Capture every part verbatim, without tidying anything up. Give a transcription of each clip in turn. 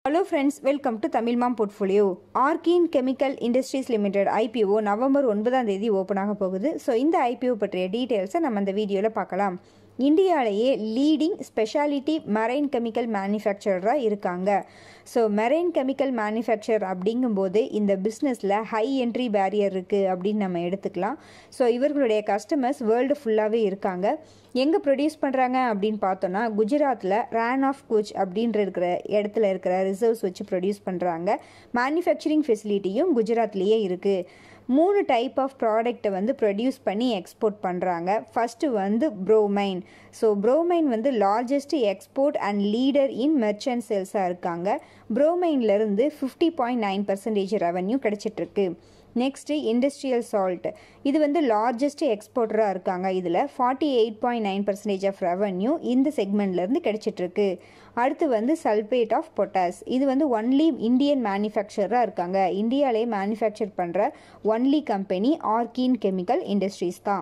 Hello friends, welcome to Tamil Mom Portfolio. Archean Chemical Industries Limited I P O November ஒன்பதாம் தேதி open ஆக போகுது. So இந்த I P O பற்றிய டீட்டெயில்ஸை நம்ம இந்த வீடியோவில் பார்க்கலாம். இந்தியாவிலேயே லீடிங் ஸ்பெஷாலிட்டி மெரைன் கெமிக்கல் மேனுஃபேக்சரராக இருக்காங்க. ஸோ மெரைன் கெமிக்கல் மேனுஃபேக்சர் அப்படிங்கும்போது இந்த பிஸ்னஸில் ஹை என்ட்ரி பேரியர் இருக்குது அப்படின்னு நம்ம எடுத்துக்கலாம். ஸோ இவர்களுடைய கஸ்டமர்ஸ் வேர்ல்டு ஃபுல்லாகவே இருக்காங்க. எங்கே ப்ரொடியூஸ் பண்ணுறாங்க அப்படின்னு பார்த்தோன்னா குஜராத்தில் ரான் ஆஃப் குச் அப்படின்ற இருக்கிற இடத்துல இருக்கிற ரிசர்வ்ஸ் வச்சு ப்ரொடியூஸ் பண்ணுறாங்க. மேனுஃபேக்சரிங் ஃபெசிலிட்டியும் குஜராத்லேயே இருக்குது. மூணு டைப் ஆஃப் ப்ராடக்டை வந்து ப்ரொடியூஸ் பண்ணி எக்ஸ்போர்ட் பண்ணுறாங்க. ஃபஸ்ட்டு வந்து ப்ரோமைன். ஸோ ப்ரோமைன் வந்து largest export and leader in merchant சேல்ஸாக இருக்காங்க. ப்ரோமைன்லேருந்து fifty point nine percentage revenue கிடச்சிட்ருக்கு. Next industrial salt. இது வந்து லார்ஜஸ்ட் எக்ஸ்போர்ட்டராக இருக்காங்க. இதில் forty eight point nine percentage of revenue இந்த செக்மெண்ட்லேருந்து கிடச்சிட்ருக்கு. அடுத்து வந்து சல்ஃபேட் ஆஃப் பொட்டாஸ். இது வந்து ஒன்லி இந்தியன் மேனுஃபேக்சராக இருக்காங்க. இந்தியாவிலே மேனுஃபேக்சர் பண்ணுற only company Archean chemical industries தான்.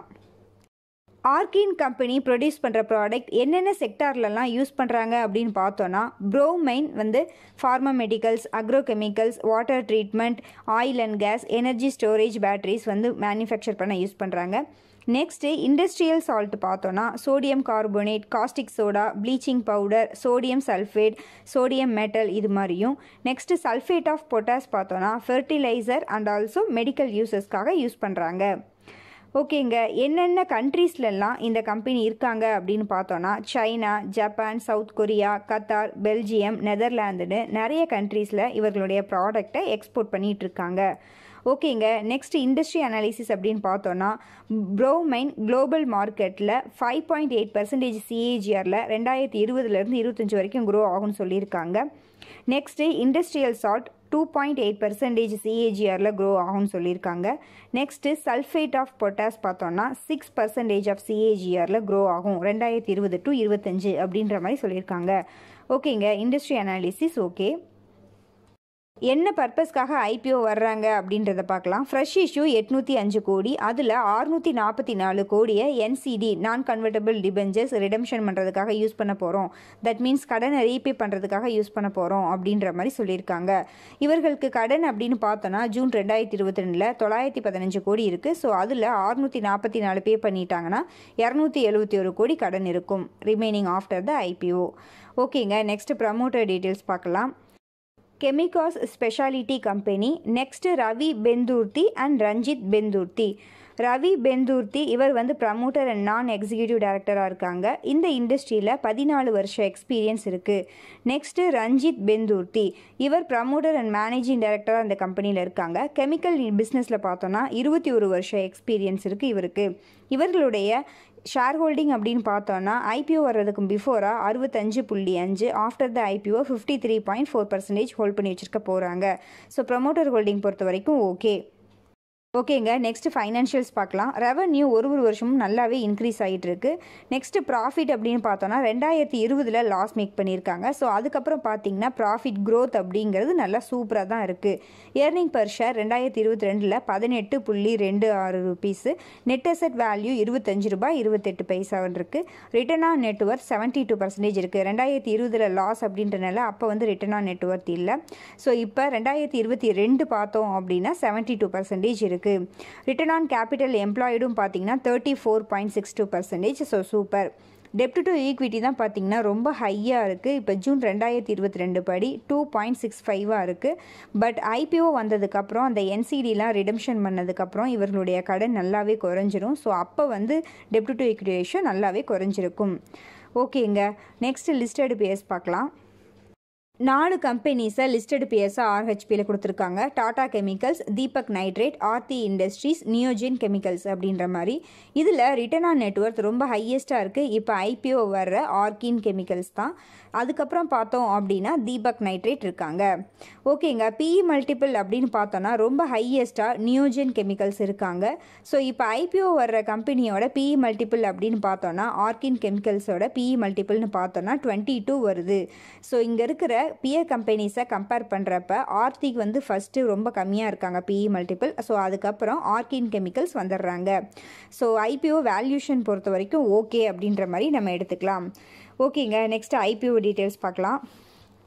ஆர்கீன் கம்பெனி ப்ரொடியூஸ் பண்ணுற ப்ராடக்ட் என்னென்ன செக்டார்லலாம் யூஸ் பண்ணுறாங்க அப்படின்னு பார்த்தோன்னா ப்ரோமைன் வந்து pharmaceuticals, agrochemicals, water treatment, oil and gas, energy storage, batteries வந்து மேனுஃபேக்சர் பண்ண யூஸ் பண்ணுறாங்க. நெக்ஸ்ட்டு இண்டஸ்ட்ரியல் சால்ட் பார்த்தோன்னா sodium carbonate, caustic soda, bleaching powder, sodium sulphate, sodium metal இது மாதிரியும். நெக்ஸ்ட்டு சல்ஃபேட் ஆஃப் பொட்டாஸ் பார்த்தோன்னா ஃபெர்டிலைசர் அண்ட் ஆல்சோ மெடிக்கல் யூசஸ்க்காக use பண்ணுறாங்க. ஓகேங்க, என்னென்ன கண்ட்ரீஸ்லலாம் இந்த கம்பெனி இருக்காங்க அப்படின்னு பார்த்தோன்னா China, Japan, South Korea, Qatar, Belgium, நெதர்லாந்துன்னு நிறைய கண்ட்ரீஸில் இவர்களுடைய ப்ராடக்டை எக்ஸ்போர்ட் பண்ணிகிட்ருக்காங்க. ஓகேங்க, நெக்ஸ்ட் இண்டஸ்ட்ரி அனாலிசிஸ் அப்படின்னு பார்த்தோன்னா ப்ரோமைன் குளோபல் மார்க்கெட்டில் ஃபைவ் பாயிண்ட் எயிட் பர்சன்டேஜ் சிஏஜிஆரில் ரெண்டாயிரத்தி இருபதுலேருந்து இருபத்தஞ்சி வரைக்கும் க்ரோ ஆகும்னு சொல்லியிருக்காங்க. Next industrial salt two point eight percentage சிஏஜிஆரில் க்ரோ ஆகும்னு சொல்லியிருக்காங்க. நெக்ஸ்ட்டு சல்ஃபேட் ஆஃப் பொட்டாஸ் பார்த்தோன்னா சிக்ஸ் பர்சன்டேஜ் ஆஃப் சிஏஜிஆரில் க்ரோ ஆகும் ரெண்டாயிரத்தி இருபது டு இருபத்தஞ்சு அப்படின்ற மாதிரி சொல்லியிருக்காங்க. ஓகேங்க, இண்டஸ்ட்ரி அனாலிசிஸ் ஓகே. என்ன பர்பஸ்க்காக ஐபிஓ வர்றாங்க அப்படின்றத பார்க்கலாம். ஃப்ரெஷ் இஷ்யூ எட்நூற்றி அஞ்சு கோடி, அதில் அறுநூற்றி நாற்பத்தி நாலு கோடியை NCD non convertible debentures redemption பண்ணுறதுக்காக யூஸ் பண்ண போகிறோம். தட் மீன்ஸ் கடனை ரீபே பண்ணுறதுக்காக யூஸ் பண்ண போகிறோம் அப்படின்ற மாதிரி சொல்லியிருக்காங்க. இவர்களுக்கு கடன் அப்படின்னு பார்த்தோன்னா ஜூன் ரெண்டாயிரத்தி இருபத்தி ரெண்டில் தொள்ளாயிரத்தி பதினஞ்சு கோடி இருக்குது. ஸோ அதில் அறுநூற்றி நாற்பத்தி நாலு பே பண்ணிட்டாங்கன்னா இரநூத்தி எழுபத்தி ஒரு கோடி கடன் இருக்கும் ரிமைனிங் ஆஃப்டர் த ஐபிஓ. ஓகேங்க, நெக்ஸ்ட் ப்ரமோட்டர் டீட்டெயில்ஸ் பார்க்கலாம். Chemikas speciality company. Next Ravi Pendurthi and Ranjit Pendurthi. Ravi Pendurthi இவர் வந்து ப்ரமோட்டர் அண்ட் நான் எக்ஸிக்யூட்டிவ் டைரக்டராக இருக்காங்க. இந்த இண்டஸ்ட்ரியில் பதினாலு வருஷம் எக்ஸ்பீரியன்ஸ் இருக்குது. நெக்ஸ்ட்டு ரஞ்சித் பெந்தூர்த்தி இவர் ப்ரமோட்டர் அண்ட் மேனேஜிங் டைரக்டராக இந்த கம்பெனியில் இருக்காங்க. கெமிக்கல் பிஸ்னஸில் பார்த்தோன்னா இருபத்தி ஒரு வருஷம் எக்ஸ்பீரியன்ஸ் இருக்குது இவருக்கு. இவர்களுடைய ஷேர் ஹோல்டிங் அப்படின்னு பார்த்தோன்னா ஐபிஓ வர்றதுக்கு பிஃபோராக அறுபத்தஞ்சு புள்ளி அஞ்சு, after the IPO fifty three point four percentage hold பண்ணி வச்சுருக்க போகிறாங்க. ஸோ ப்ரமோட்டர் ஹோல்டிங் பொறுத்த வரைக்கும் ஓகே. ஓகேங்க, நெக்ஸ்ட் ஃபைனான்ஷியல்ஸ் பார்க்கலாம். ரெவன்யூ ஒரு ஒரு வருஷமும் நல்லாவே இன்க்ரீஸ் ஆகிட்டு இருக்கு. நெக்ஸ்ட் ப்ராஃபிட் அப்படின்னு பார்த்தோன்னா ரெண்டாயிரத்தி இருபதில் லாஸ் மேக் பண்ணியிருக்காங்க. ஸோ அதுக்கப்புறம் பார்த்தீங்கன்னா ப்ராஃபிட் க்ரோத் அப்படிங்கிறது நல்லா சூப்பராக தான் இருக்குது. ஏர்னிங் பர் ஷேர் ரெண்டாயிரத்தி இருபத்தி ரெண்டில் பதினெட்டு புள்ளி ரெண்டு ஆறு ருபீஸு. நெட் அசெட் வேல்யூ இருபத்தஞ்சு ரூபாய் இருபத்தெட்டு பைசாவன் இருக்குது. Return on net worth seventy two percentage இருக்குது. ரெண்டாயிரத்தி இருபதில் லாஸ் அப்படின்றனால அப்போ வந்து ரிட்டர்ன் ஆன் நெட்ஒர்த் இல்லை. ஸோ இப்போ ரெண்டாயிரத்தி இருபத்தி ரெண்டு பார்த்தோம் அப்படின்னா செவன்ட்டி டூ பர்சன்டேஜ் இருக்குது. ரிட்டர்ன் ஆன் கேபிட்டல் எம்ப்ளாய்டும் பார்த்தீங்கன்னா thirty four point six two percentage. So super. டெப்ட் டு ஈக்விட்டி தான் பார்த்தீங்கன்னா ரொம்ப ஹையாக இருக்குது. இப்போ ஜூன் ரெண்டாயிரத்தி இருபத்தி ரெண்டு படி டூ பாயிண்ட் சிக்ஸ் ஃபைவாக இருக்குது. பட் ஐபிஓ வந்ததுக்கப்புறம் அந்த என்சிடிலாம் ரிடம்ஷன் பண்ணதுக்கப்புறம் இவர்களுடைய கடன் நல்லாவே குறைஞ்சிரும். ஸோ அப்போ வந்து டெப்ட் டு ஈக்விட்டி ரேஷியோ நல்லாவே குறைஞ்சிருக்கும். ஓகேங்க, நெக்ஸ்ட் லிஸ்டட் பேஸ் பார்க்கலாம். நாலு கம்பெனிஸை லிஸ்டட் பிஎஸ்ஸாக ஆர்ஹெச்பியில் கொடுத்துருக்காங்க. Tata chemicals, Deepak nitrate, Aarti industries, Neogen chemicals அப்படின்ற மாதிரி. இதில் ரிட்டர்ன் ஆன் நெட்ஒர்த் ரொம்ப ஹையஸ்ட்டாக இருக்குது. இப்போ ஐபிஓ வர்ற ஆர்கீன் கெமிக்கல்ஸ் தான். அதுக்கப்புறம் பார்த்தோம் அப்படின்னா தீபக் நைட்ரேட் இருக்காங்க. ஓகேங்க, பிஇ மல்டிபிள் அப்படின்னு பார்த்தோன்னா ரொம்ப ஹையஸ்ட்டாக நியோஜின் கெமிக்கல்ஸ் இருக்காங்க. ஸோ இப்போ ஐபிஓ வர்ற கம்பெனியோட பிஇ மல்டிபிள் அப்படின்னு பார்த்தோன்னா ஆர்கீன் கெமிக்கல்ஸோட பிஇ மல்டிபிள்னு பார்த்தோன்னா டுவெண்ட்டி டூ வருது. ஸோ இங்கே இருக்கிற பியர் கம்பெனிஸை கம்பேர் பண்ணுறப்ப ஆர்த்திக் வந்து ஃபஸ்ட்டு ரொம்ப கம்மியாக இருக்காங்க பிஇ மல்டிபிள். ஸோ அதுக்கப்புறம் ஆர்கீன் கெமிக்கல்ஸ் வந்துடுறாங்க. ஸோ ஐபிஓ வேல்யூஷன் பொறுத்த வரைக்கும் ஓகே அப்படின்ற மாதிரி நம்ம எடுத்துக்கலாம். ஓகேங்க, நெக்ஸ்ட் ஐபிஓ டீட்டெயில்ஸ் பார்க்கலாம்.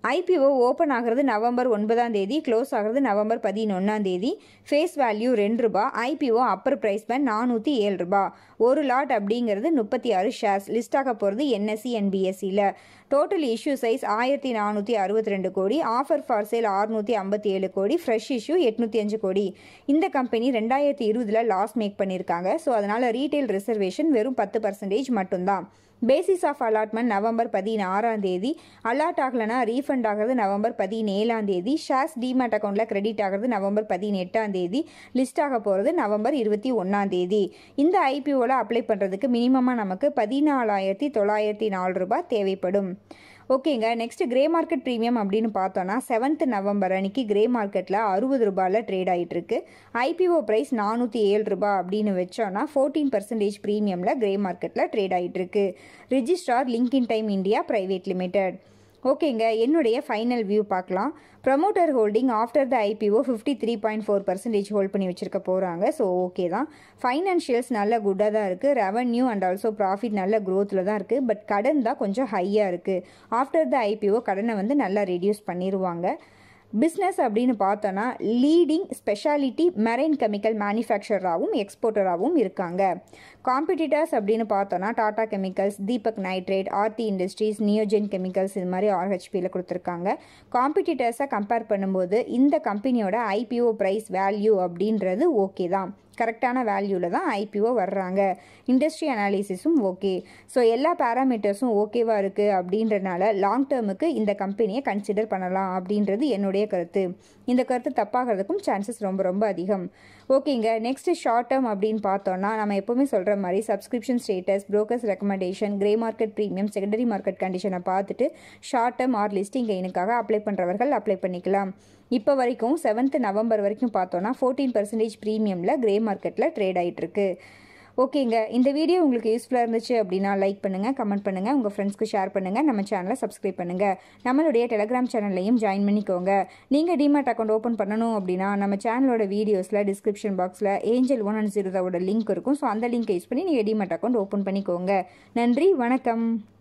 ஐபிஓ ஓப்பன் ஆகிறது நவம்பர் ஒன்பதாம் தேதி, க்ளோஸ் ஆகிறது நவம்பர் பதினொன்றாம் தேதி. ஃபேஸ் வேல்யூ ரெண்டு ரூபா. ஐபிஓ அப்பர் ப்ரைஸ் பேண்ட் நானூற்றி ஏழு ரூபா. ஒரு லாட் அப்படிங்கிறது முப்பத்தி ஆறு ஷேர்ஸ். லிஸ்ட் ஆக போகிறது என்எஸ்சி அண்ட் பிஎஸ்சியில். டோட்டல் இஷ்யூ சைஸ் ஆயிரத்தி நானூற்றி அறுபத்தி ரெண்டு கோடி. ஆஃபர் ஃபார் சேல் அறுநூற்றி ஐம்பத்தி ஏழு கோடி. ஃப்ரெஷ் இஷ்யூ எட்நூற்றி அஞ்சு கோடி. இந்த கம்பெனி ரெண்டாயிரத்தி இருபதில் லாஸ் மேக் பண்ணியிருக்காங்க. ஸோ அதனால் ரீட்டைல் ரிசர்வேஷன் வெறும் பத்து பர்சன்டேஜ் மட்டும்தான். பேசிஸ் ஆஃப் அலாட்மெண்ட் நவம்பர் பதினாறாம் தேதி. அலாட் ஆகலைன்னா ரீஃபண்ட் ஆகிறது நவம்பர் பதினேழாம் தேதி. ஷேர்ஸ் டிமேட் அக்கௌண்ட்டில் கிரெடிட் ஆகிறது நவம்பர் பதினெட்டாம் தேதி. லிஸ்ட் ஆக போகிறது நவம்பர் இருபத்தி ஒன்றாம் தேதி. இந்த ஐபிஓவில் அப்ளை பண்ணுறதுக்கு மினிமமாக நமக்கு பதினாலாயிரத்தி தொள்ளாயிரத்தி நாலு ரூபாய் தேவைப்படும். ஓகேங்க. நெக்ஸ்ட் கிரே மார்க்கெட் ப்ரீமியம் அப்படின்னு பார்த்தோன்னா செவன்த் நவம்பர் அன்னைக்கு கிரே மார்க்கெட்டில் அறுபது ரூபாயில் ட்ரேட் ஆகிட்டு இருக்கு. ஐபிஓ ப்ரைஸ் நானூற்றி ஏழு ரூபாய் அப்படின்னு வச்சோன்னா ஃபோர்டீன் பர்சன்டேஜ் ப்ரீமியமில் கிரே மார்க்கெட்டில் ட்ரேட் ஆகிட்டு இருக்கு. Registrar Link Intime India private limited. ஓகேங்க. என்னுடைய ஃபைனல் வியூ பார்க்கலாம். Promoter holding after the IPO fifty three point four percentage hold பண்ணி வச்சிருக்க போகிறாங்க. ஸோ ஓகே தான். ஃபைனான்ஷியல்ஸ் நல்ல குட்டாக தான் இருக்குது. ரெவன்யூ அண்ட் ஆல்சோ ப்ராஃபிட் நல்ல க்ரோத்தில் தான் இருக்குது. பட் கடன் தான் கொஞ்சம் ஹையாக இருக்குது. ஆஃப்டர் த ஐபிஓ கடனை வந்து நல்லா ரெடியூஸ் பண்ணிடுவாங்க. பிஸ்னஸ் அப்படின்னு பார்த்தோன்னா லீடிங் ஸ்பெஷாலிட்டி மெரைன் கெமிக்கல் மேனுஃபேக்சராகவும் எக்ஸ்போர்ட்டராகவும் இருக்காங்க. காம்படிட்டர்ஸ் அப்படின்னு பார்த்தோன்னா Tata chemicals, Deepak nitrate, Aarti industries, Neogen chemicals இது மாதிரி ஆர்ஹெச்பியில் கொடுத்துருக்காங்க. காம்படிட்டர்ஸை கம்பேர் பண்ணும்போது இந்த கம்பெனியோட ஐபிஓ ப்ரைஸ் வேல்யூ அப்படின்றது ஓகே தான். கரெக்டான வேல்யூவில் தான் ஐபிஓ வர்றாங்க. Industry அனாலிசிஸும் okay. ஸோ எல்லா பேராமீட்டர்ஸும் ஓகேவா இருக்குது அப்படின்றனால லாங் டேர்முக்கு இந்த கம்பெனியை கன்சிடர் பண்ணலாம் அப்படின்றது என்னுடைய கருத்து. இந்த கருத்து தப்பாகிறதுக்கும் சான்சஸ் ரொம்ப ரொம்ப அதிகம். ஓகேங்க. நெக்ஸ்ட் ஷார்ட் டேர்ம் அப்படின்னு பார்த்தோன்னா நம்ம எப்போவுமே சொல்கிற மாதிரி subscription status, brokers recommendation, grey market premium, secondary market கண்டிஷனை பார்த்துட்டு ஷார்ட் டேர்ம் ஆர் லிஸ்டிங் கெயினுக்காக அப்ளை பண்ணுறவர்கள் அப்ளை பண்ணிக்கலாம். இப்போ வரைக்கும் செவன்த் நவம்பர் வரைக்கும் பார்த்தோன்னா ஃபோர்டீன் பர்சன்டேஜ் ப்ரீமியமில் கிரே மார்க்கெட்டில் ட்ரேட் ஆகிட்டு இருக்கு. ஓகேங்க. இந்த வீடியோ உங்களுக்கு யூஸ்ஃபுல்லாக இருந்துச்சு அப்படின்னா லைக் பண்ணுங்கள், கமெண்ட் பண்ணுங்கள், உங்கள் ஃப்ரெண்ட்ஸ்க்கு ஷேர் பண்ணுங்கள், நம்ம சேனலை சப்ஸ்கிரைப் பண்ணுங்கள். நம்மளுடைய டெலிகிராம் சேனல்லையும் ஜாயின் பண்ணிக்கோங்க. நீங்கள் டிமேட் அக்கௌண்ட் ஓப்பன் பண்ணணும் அப்படின்னா நம்ம சேனலோட வீடியோஸில் டிஸ்கிரிப்ஷன் பாக்ஸில் ஏஞ்சல் ஒன் அண்ட் ஜீரோதாவோட லிங்க் இருக்கும். ஸோ அந்த லிங்க் யூஸ் பண்ணி நீங்கள் டிமேட் அக்கௌண்ட் ஓப்பன் பண்ணிக்கோங்க. நன்றி, வணக்கம்.